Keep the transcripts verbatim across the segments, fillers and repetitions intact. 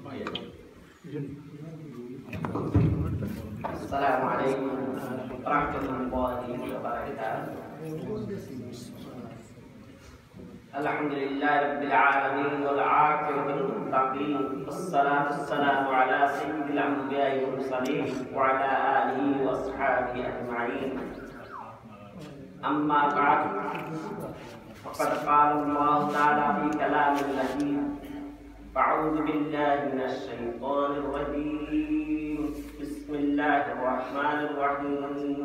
Assalamualaikum warahmatullahi wabarakatuh. Alhamdulillah rabbil alamin wal aqibatu lil muttaqin wassalatu wassalamu ala sayyidil anbiya'i wal mursalin wa ala alihi wa ashabihi ajma'in. Amma ba'd. Faqad qala Allah ta'ala fi kalamil majid. A'udzu billahi minasy syaithanir rajim. Bismillahir rahmanir rahim.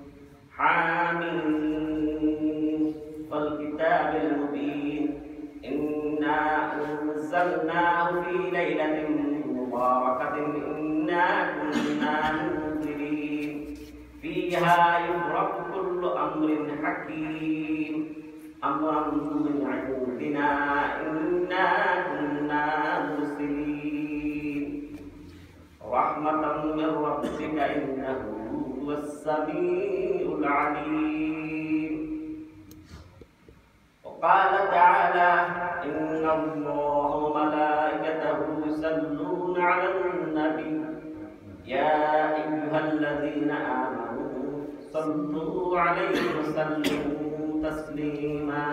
Hamim wal kitabil mubin. Inna anzalnahu fi lailatin mubarakatin inna kunna munzirin. Fiha yufraqu kullu amrin hakim. Amran min 'indina inna kunna mursilin. Rahmatan min rabbika innahu was-sami'ul 'alim. Wa qala ta'ala inna Allaha wa malaikatahu yusalluna 'alan nabi ya ayyuhalladzina amanu sallu 'alaihi wa sallimu تسليما.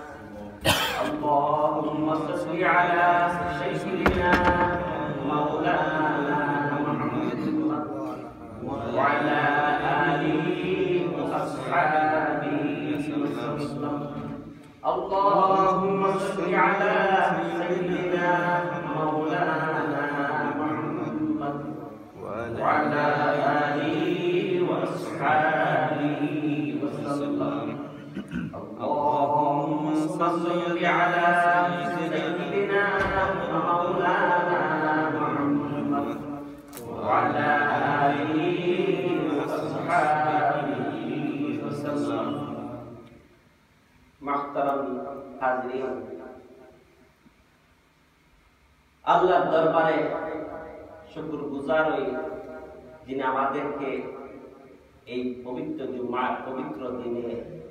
اللهم صل على سيدنا مولانا محمد وعلى آله وأصحابه وسلم. اللهم صل على سيدنا مولانا محمد وعلى آله وأصحابه وسلم. اللهم صل على سيدنا مولانا محمد وعلى آله وأصحابه وسلم. محترم हाज़रीन, আল্লাহর দরবারে শুকরগুজার হই যিনি আমাদেরকে এই পবিত্র জুমার পবিত্র দিনে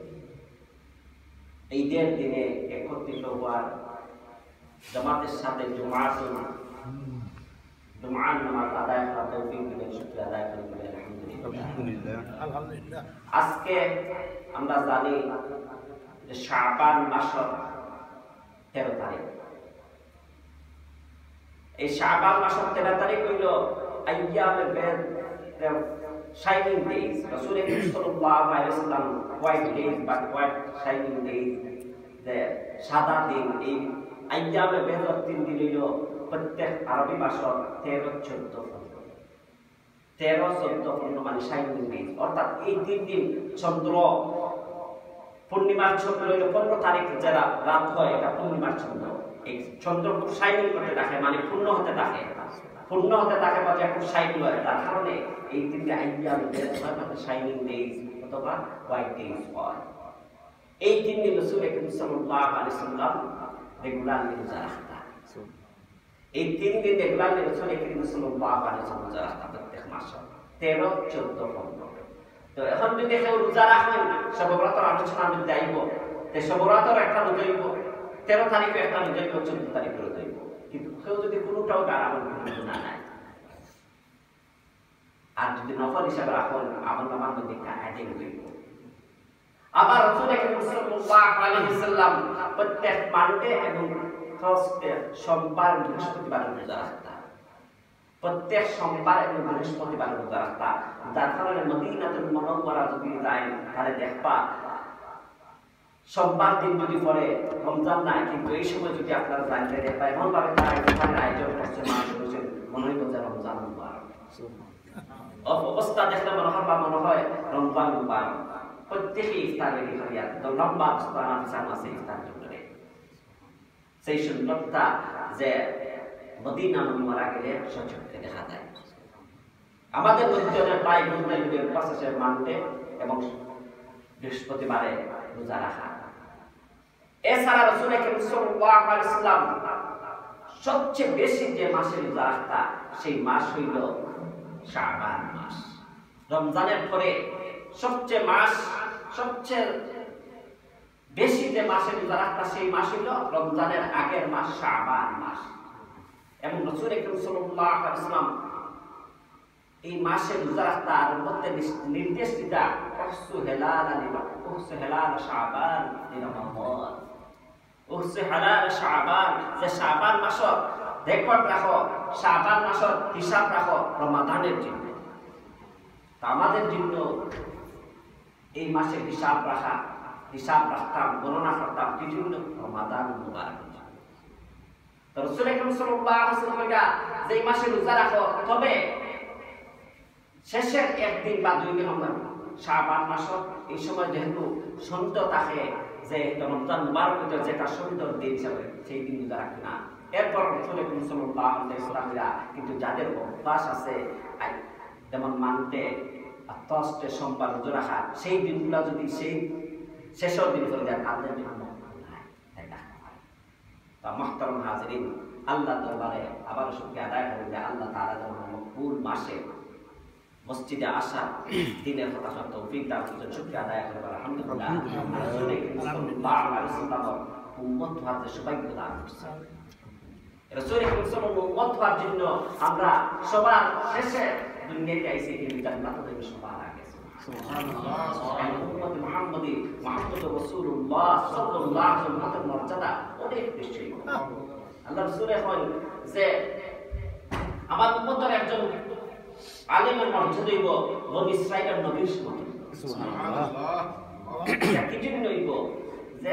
ঈদের দিনে একত্রিত হওয়ার জামাতের সাথে জুমার জুমার নামাজ আদায় করার তৌফিক দিলেন। শুকরিয়া আদায় করি আলহামদুলিল্লাহ। আলহামদুলিল্লাহ। আজকে আমরা জানি যে শাবান মাসের তেরো তারিখ। এই শাবান মাসের তেরো তারিখ হইল আইয়ামে বেদ, shining days. Rasul sallallahu alaihi wasallam white days, but white shining days, the সাদা দিন। এই আইয়ামে বেদর তিন দিন হইল প্রত্যেক আরবি মাসের তেরো চোদ্দ তেরো চোদ্দ পনেরো মানে শাইনিং ডেজ, অর্থাৎ এই তিন দিন চন্দ্র পূর্ণিমার চন্দ্র হইল পনেরো তারিখ যারা রাত হয় এটা পূর্ণিমার চন্দ্র। এই চন্দ্র খুব শাইনিং করতে দেখে, মানে পূর্ণ হতে দেখে, পূর্ণ হতে থাকে বা খুব শাইনিং হয়। তার কারণে এই তিনটা আইয়াম শাইনিং ডেজ অথবা হোয়াইট ডেজ হয়। এই তিন দিন রাসূল সাল্লাল্লাহু আলাইহি ওয়াসাল্লাম রেগুলারলি রোজা রাখতেন। এই তিন দিন রেগুলারলি রাসূল সাল্লাল্লাহু আলাইহি ওয়াসাল্লাম রোজা রাখতেন প্রত্যেক মাসে তেরো চোদ্দ পনেরো। তো এখন যদি কেউ রোজা রাখেন শবে-বরাতের আলোচনা আমি যাইব, তো শবে-বরাতের একটা রোজা হইব, তেরো তারিখে একটা রোজা হইব, চোদ্দ তারিখে রোজা হইব। কিন্তু কেউ যদি কোনোটাও আমল না নাই আর যদি নফল হিসাবে রাখুন আমল নামার মধ্যে অ্যাডিং হইব। আবার রাসূল সাল্লাল্লাহু আলাইহি ওয়াসাল্লাম প্রত্যেক মানডে এবং থার্সডে সোমবার বৃহস্পতিবার রোজা রাখতেন। প্রত্যেক সোমবার এবং বৃহস্পতিবার রোজা রাখতেন। যার কারণে মদিনাতুল মুনাওয়ারা যদি যায় তাহলে দেখবা সোমবার দিন যদি পরে রমজান নাই, কিন্তু এই সময় যদি আপনারা জানতে দেখবা এমন ভাবে তারা এখানে আয়োজন করছে, মানুষ বলছে মনে হয় বলছে রমজান মুবারক। অবস্থা দেখলে মনে হয় বা মনে হয় রমজান মুবারক। প্রত্যেকে ইফতার রেডি করিয়া তো লম্বা সুবহান আল্লাহ আছে ইফতার করে। সেই সুন্নতটা যে মদিনা মুনাওয়ারা গেলে সচক্ষে দেখা যায়। আমাদের মধ্যে প্রায় মুসলিমদের পাশে মানতে এবং বৃহস্পতিবারে রোজা রাখা। এছাড়া রাসূল সাল্লাল্লাহু আলাইহি ওয়াসাল্লাম সবচেয়ে বেশি যে মাসে রোজা রাখতা সেই মাস হইল শাবান মাস। রমজানের পরে সবচেয়ে মাস সবচেয়ে বেশি যে মাসে রোজা রাখতা সেই মাস হইল রমজানের আগের মাস শাবান মাস। এবং রাসূল আকরাম সাল্লাল্লাহু আলাইহি ওয়াসাল্লাম এই মাসে রোজা রাখতে আর মধ্যে নির্দেশ দিতা উহসু হেলাল লিবা উহসু হেলাল শাবান রমাদান উহসু হেলাল শাবান যে শাবান মাস রেকর্ড রাখো শাবান মাসের হিসাব রাখো রমাদানের জন্য তা আমাদের জন্য এই মাসে হিসাব রাখা হিসাব রাখতাম গণনা করতাম বিভিন্ন রমাদান মুবারক তো রাসূল আকরাম সাল্লাল্লাহু আলাইহি ওয়াসাল্লাম যে এই মাসে রোজা রাখো তবে শেষের একদিন বা দুই দিন আমরা শাবান মাস এই সময় যেহেতু সুন্দর থাকে যে রমজান মুবারক যেটা সুন্দর দিন হিসাবে সেই দিন রোজা রাখি না এরপর রাসূল আকরাম সাল্লাল্লাহু আলাইহি ওয়াসাল্লাম কিন্তু যাদের অভ্যাস আছে যেমন মানতে আত্মস্তে সোমবার রোজা রাখা সেই দিনগুলো যদি সেই শেষের দিন চলে যায় তাদের জন্য তা মুহতারাম হাজিরিন আল্লাহ দরবারে আবার শুকরিয়া আদায় করি যে আল্লাহ তাআলা যেন মকবুল মাসে মসজিদে আসা দিনের কথা সব তৌফিক দান করেছেন শুকরিয়া আদায় করি আলহামদুলিল্লাহ রাসূল সাল্লাল্লাহু আলাইহি ওয়াসাল্লাম উম্মত হওয়ার যে সৌভাগ্য দান করেছেন রাসূল সাল্লাল্লাহু উম্মত হওয়ার জন্য আমরা সবার শেষে দুনিয়াতে আইছি কিন্তু জান্নাতে যাবে সবার আগে সুবহানাল্লাহ উম্মত মুহাম্মদি মুহাম্মদুর রাসূলুল্লাহ সাল্লাল্লাহু আলাইহি ওয়াসাল্লামের মর্যাদা অনেক বেশি আল্লাহ রাসূল এখন যে আমার উম্মতের একজন আলেমের মর্যাদা হইব বনি ইসরাইলের নবীর মত সুবহানাল্লাহ কি জন্য হইব যে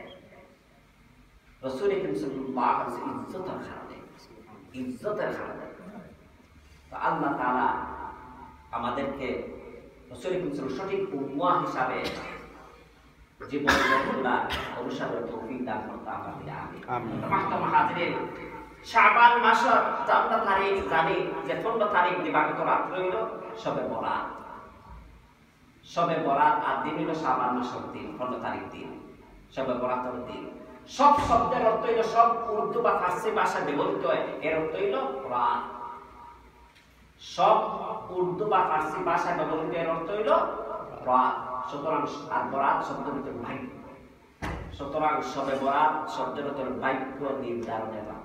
রাসূল সাল্লাল্লাহু আলাইহি ওয়াসাল্লাম ইজ্জতের কারণে ইজ্জতের কারণে তো আল্লাহ তাআলা আমাদেরকে রাসূল সাল্লাল্লাহু সঠিক উম্মাহ হিসাবে জীবন গড়া অনুসরণ তৌফিক দান করতে আমরা আমিন মাহতারাম হাজিরিন শাবান মাসের চৌদ্দ তারিখ জানি যে পনেরো তারিখ দিবাগত রাত হইল শবে বরাত শবে বরাত আর দিন হইল শাবান মাসের দিন পনেরো তারিখ দিন শবে বরাতের দিন সব শব্দের অর্থ হইল সব উর্দু বা ফার্সি ভাষা ব্যবহৃত হয় এর অর্থ হইল রাত সব উর্দু বা ফার্সি ভাষা ব্যবহৃত এর অর্থ হইল রাত সুতরাং আর বরাত শব্দের ভিতরে ভাগ্য সুতরাং শবে বরাত শব্দের ভিতরে ভাগ্য নির্ধারণের রাত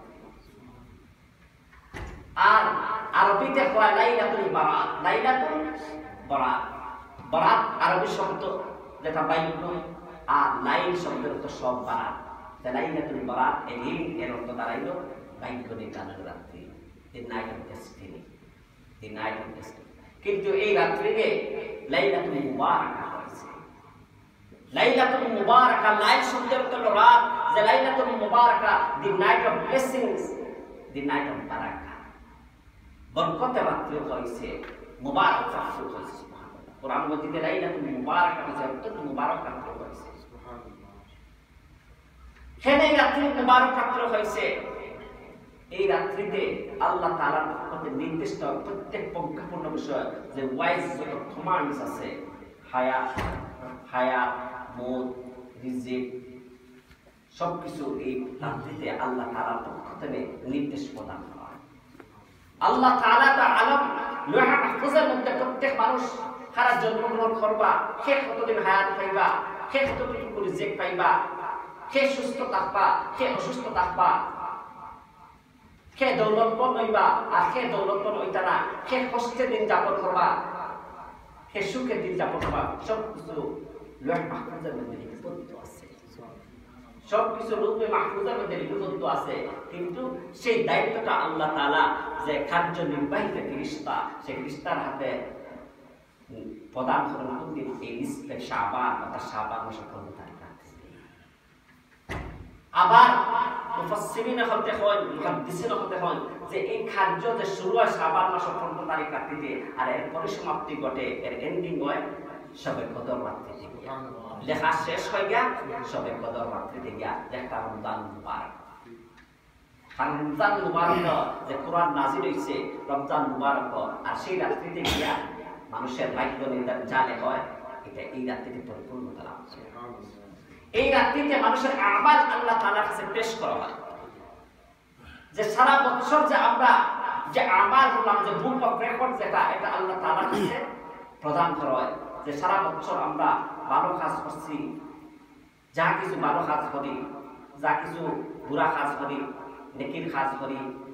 আর আরবিতে হয় লাইলাতুল বারাত লাইলাতুল বারাত বারাত আরবি শব্দ যেটা ভাগ্য আর লাইল শব্দের অর্থ সব বারাত লাইলাতুল বারাত এই এর অর্থ দাঁড়াইল ভাগ্য নির্ধারণের রাত্রি the night of destiny the night of destiny কিন্তু এই রাত্রিকে লাইলাতুল মুবারাকা হয়েছে লাইলাতুল মুবারাকা লাইল শব্দের অর্থ রাত যে লাইলাতুল মুবারাকা the night of blessings the night of বারাকা বরকতের রাত্রি হয়েছে মুবারক রাত্রি হয়েছে সুবহানাল্লাহ কোরআন মাজিদে লাইলাতুল মুবারাকা হয়েছে অত্যন্ত মুবারক রাত্রি হয়েছে সুবহানাল্লাহ কেন এই রাত্রি মুবারক রাত্রি হয়েছে এই রাত্রিতে আল্লাহ তাআলার পক্ষ থেকে নির্দিষ্ট প্রত্যেক পঙ্খাপূর্ণ বিষয় যে ওয়াইজ যত কমান্ডস আছে হায়াত হায়াত মউত রিজিক সবকিছু এই রাত্রিতে আল্লাহ তাআলার পক্ষ থেকে নির্দেশ প্রদান করা হয় আল্লাহ তাআলা তা আলম লোহা মাহফুজের মধ্যে প্রত্যেক মানুষ সারা জন্মগ্রহণ করবা সে কতদিন হায়াত পাইবা সে কতদিন রিজিক পাইবা সে সুস্থ থাকবা সে অসুস্থ থাকবা সে দৌলতপন হইবা আর সে দৌলতপন হইতা না সে কষ্টে দিন যাপন করবা সে সুখে দিন যাপন করবা সব কিছু লোহ মাহফুজের মধ্যে লিপিবদ্ধ আছে সব কিছু রূপে মাহফুজের মধ্যে লিপিবদ্ধ আছে কিন্তু সেই দায়িত্বটা আল্লাহ তাআলা যে কার্যনির্বাহী ফেরেশতা সেই ফেরেশতার হাতে প্রদান করেন কোনদিন এই নিসফে শাবান অর্থাৎ শাবান মাসের পনেরো তারিখ আবার মুফাসসিরিন হতে হয় মুহাদ্দিসিন হতে হয় যে এই কার্য যে শুরু হয় শাবান মাসের পনেরো তারিখ রাত্রিতে আর এর পরিসমাপ্তি ঘটে এর এন্ডিং হয় শবে কদর রাত্রিতে সুবহানাল্লাহ লেখা শেষ হয়ে গিয়া শবে কদর রাত্রিতে গিয়া একটা রমজান মুবারক রমজান মুবারক যে কোরআন নাযিল হইছে রমজান মুবারক আর সেই রাত্রিতে গিয়া মানুষের ভাগ্য নির্ধারণ জালে হয় এটা এই রাত্রিতে পরিপূর্ণতা লাভ করে এই রাত্রিতে মানুষের আমাল আল্লাহ তাআলার কাছে পেশ করা হয় যে সারা বছর যে আমরা যে আমাল করলাম যে বুক অফ রেকর্ড যেটা এটা আল্লাহ তাআলার কাছে প্রদান করা হয় যে সারা বছর আমরা ভালো কাজ করছি যা কিছু ভালো কাজ করি যা কিছু বুরা কাজ করি নেকির কাজ করি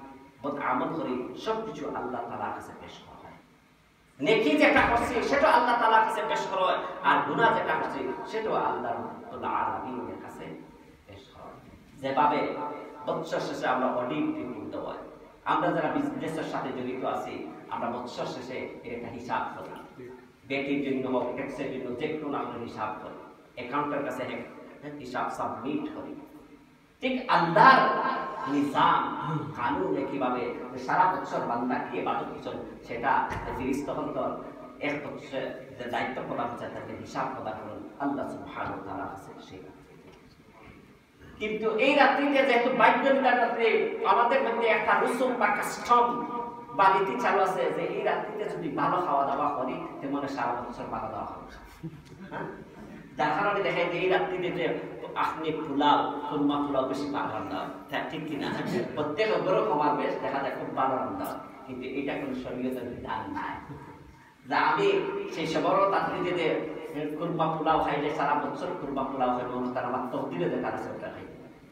বদ আমল করি সবকিছু আল্লাহ তাআলার কাছে পেশ করা হয়। নেকি যেটা করছি সেটা আল্লাহ তাআলার কাছে পেশ করা হয়, আর গুনাহ যেটা করছি সেটা আল্লাহ রাব্বুল আলামিনের কাছে পেশ করা হয়। যেভাবে বছর শেষে আমরা অডিট রিপোর্ট দেওয়া, আমরা যারা বিজনেসের সাথে জড়িত আছি আমরা বছর শেষে একটা হিসাব করি, বেটির জন্য হোক ট্যাক্সের জন্য যে কোনো আমরা হিসাব করি, অ্যাকাউন্টের কাছে হিসাব সাবমিট করি। ঠিক আল্লাহর নিজাম কানুন কিভাবে সারা বছর বান্দা কি ইবাদত করছেন সেটা ফিরিস্তাগণ এক বছর যে দায়িত্ব প্রদান করছে তাকে হিসাব প্রদান করেন আল্লাহ সুবহানাহু ওয়া তাআলা কাছে সেই। কিন্তু এই রাত্রিতে যেহেতু বাইবেলের রাত্রে আমাদের মধ্যে একটা রুসুম বা কাস্টম বা নীতি চালু আছে যে এই রাত্রিতে যদি ভালো খাওয়া দাওয়া করি তেমন সারা বছর ভালো দাওয়া হবে। যার কারণে দেখা যায় এই রাত্রিতে যে আপনি পোলাও খুরমা পোলাও বেশি ভালো রান্না হয়, ঠিক কিনা? প্রত্যেক বড় খাবার বেশ দেখা যায় খুব ভালো রান্না হয়, কিন্তু এটা কোনো শরীয়তের বিধান নাই। যা আমি সেই সবর রাত্রিতে যে খুরমা পোলাও খাইলে সারা বছর খুরমা পোলাও খাইব তার আমার তকদিরে দেখা আছে ওটা খাই।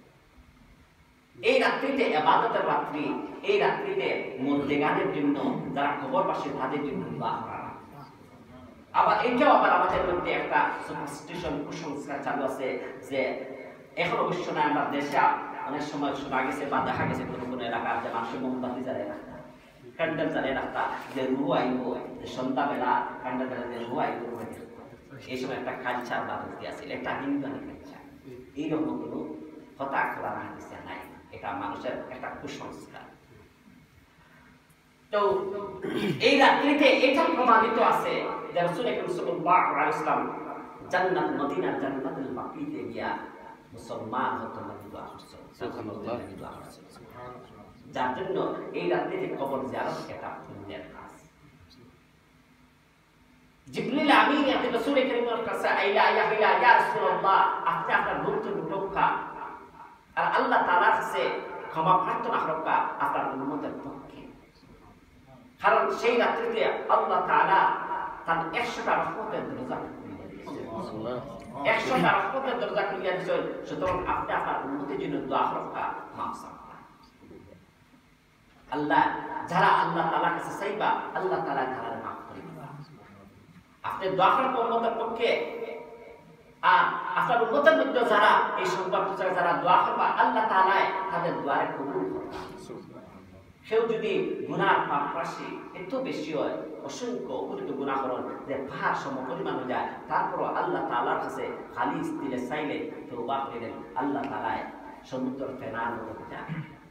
এই রাত্রিতে ইবাদতের রাত্রি, এই রাত্রিতে মুর্দেগানের জন্য যারা কবরবাসী তাদের জন্য দোয়া করা। আবার এটাও আবার আমাদের মধ্যে একটা সুপারস্টিশন কুসংস্কার চালু আছে যে এখন অবশ্য না, আমরা দেশে অনেক সময় শোনা গেছে বা দেখা গেছে কোনো কোনো এলাকার যে মানুষ মোমবাতি জ্বালিয়ে রাখতা, ক্যান্ডেল জ্বালিয়ে রাখতা, যে রু আইব যে সন্ধ্যাবেলা ক্যান্ডেল জ্বালিয়ে রু আইব, এই সময় একটা কালচার বা বুদ্ধি আছে, এটা হিন্দু কালচার। এইরকম কোনো কথা খোলা না দিচ্ছে নাই, এটা মানুষের একটা কুসংস্কার। তো এই রাত্রিতে এটা প্রমাণিত আছে যে রাসূল সাল্লাল্লাহু আলাইহি ওয়াসাল্লাম জান্নাত মদিনা জান্নাতুল বাকিতে গিয়া মুসলমান হতে দোয়া করছেন, সুবহানাল্লাহ দোয়া করছেন। যার জন্য এই রাত্রিতে কবর জিয়ারত একটা পুণ্যের কাজ। জিবরিল আমিন এত রাসূল কারীমের কাছে আইলা ইয়া ইয়া ইয়া রাসূলুল্লাহ, আপনি আপনার নতুন রক্ষা আর আল্লাহ তাআলার কাছে ক্ষমা প্রার্থনা করবা আপনার উম্মতের পক্ষে। কারণ সেই রাত্রিতে আল্লাহ তাআলা তার একশোটা রহমতের দরজা খুলে দিয়েছেন, একশোটা রহমতের দরজা খুলে দিয়েছেন। সুতরাং আপনি আপনার উম্মতের জন্য দোয়া করবা, মাফ চাইবা। আল্লাহ যারা আল্লাহ তাআলার কাছে চাইবা আল্লাহ তাআলা তাদের মাফ করে দিবা। আপনি দোয়া করবা উম্মতের পক্ষে, আর আপনার উম্মতের মধ্যে যারা এই সংবাদ প্রচারে যারা দোয়া করবা আল্লাহ তাআলা তাদের দোয়ারে কবুল করবেন। কেউ যদি গুনাহ পাপ রাশি এত বেশি হয়, অসংখ্য অগণিত গুনাহ করেন যে পাহাড় সম পরিমাণ হয়ে যায়, তারপরও আল্লাহ তাআলার কাছে খালি দিলে চাইলে তওবা করিলেন, আল্লাহ তাআলা সমুদ্র ফেনার মতো যায়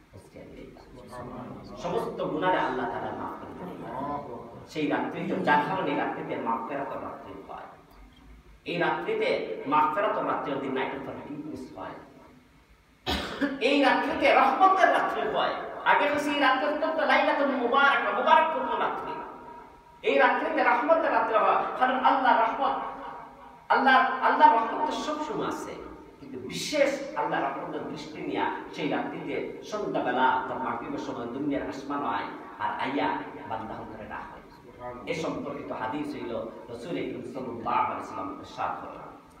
সমস্ত গুনাহে আল্লাহ তাআলা মাফ করে দেন। সেই রাত্রিতে যার কারণে রাত্রিতে মাগফিরাতের রাত্রি হয়, এই রাত্রিতে মাগফিরাতের রাত্রির দিন নাইটের ফরমাইশ হয়, এই রাত্রিতে রহমতের রাত্রি হয়। আগে তো সেই রাত্রি তো লাইলাতুল মুবারাক মুবারাকপূর্ণ রাত্রি, এই রাত্রিতে রহমতের রাত্রি হয়। কারণ আল্লাহ রহমত, আল্লাহ আল্লাহ রহমত সব সময় আছে, কিন্তু বিশেষ আল্লাহ রহমতের দৃষ্টি নিয়ে সেই রাত্রিতে সন্ধ্যাবেলা তার মাগরিবের সময় দুনিয়ার আসমান হয় আর আইয়া বান্দা করে ডাক হয়। এ সম্পর্কিত হাদিস হইল রাসূল সাল্লাল্লাহু আলাইহি ওয়াসাল্লাম ইরশাদ করেন,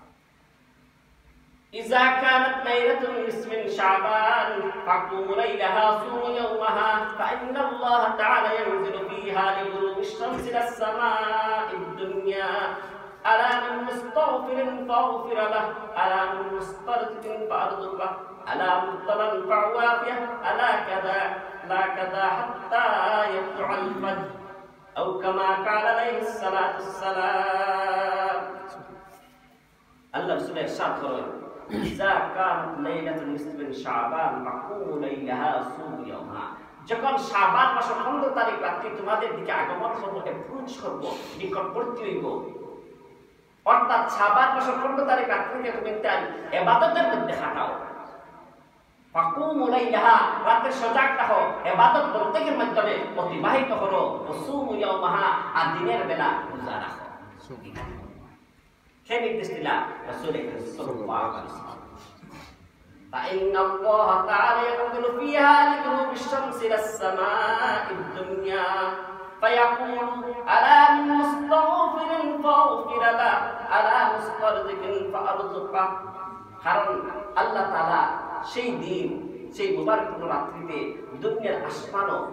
إذا كانت ليلة نصف من شعبان فاقوموا ليلها صوموا يومها فإن الله تعالى ينزل فيها لغروب الشمس إلى السماء الدنيا ألا من مستغفر فاغفر له ألا من مسترد فأرزق له ألا مبتلا فعوافيه ألا كذا لا كذا حتى يطلع الفجر أو كما قال عليه الصلاة والسلام. الله رسول إرشاد করেন, إذا كانت ليلة نصف من شعبان فقوموا ليلها صوموا يومها. যখন শাবান মাসের পনেরো তারিখ রাত্রি তোমাদের দিকে আগমন করব, অ্যাপ্রোচ করব, নিকটবর্তী হইব, অর্থাৎ শাবান মাসের পনেরো তারিখ রাত্রিতে তুমি তাই ইবাদতের মধ্যে কাটাও। ফাকুমু লাইলাহা, রাতে সজাগ থাকো, ইবাদত বন্দেগীর মাধ্যমে অতিবাহিত করো। ওয়াসুমু ইয়াওমাহা, আর দিনের বেলা রোজা রাখো। সেই নির্দেশ দিলা রাসূল সাল্লাল্লাহু আলাইহি ওয়াসাল্লাম। فإن الله تعالى ينزل فيها لغروب الشمس إلى السماء الدنيا فيقول ألا من مستغفر فاغفر له ألا مسترزق فأرزقه. কারণ আল্লাহ তাআলা সেই দিন সেই মুবারক রাত্রিতে দুনিয়ার আসমানও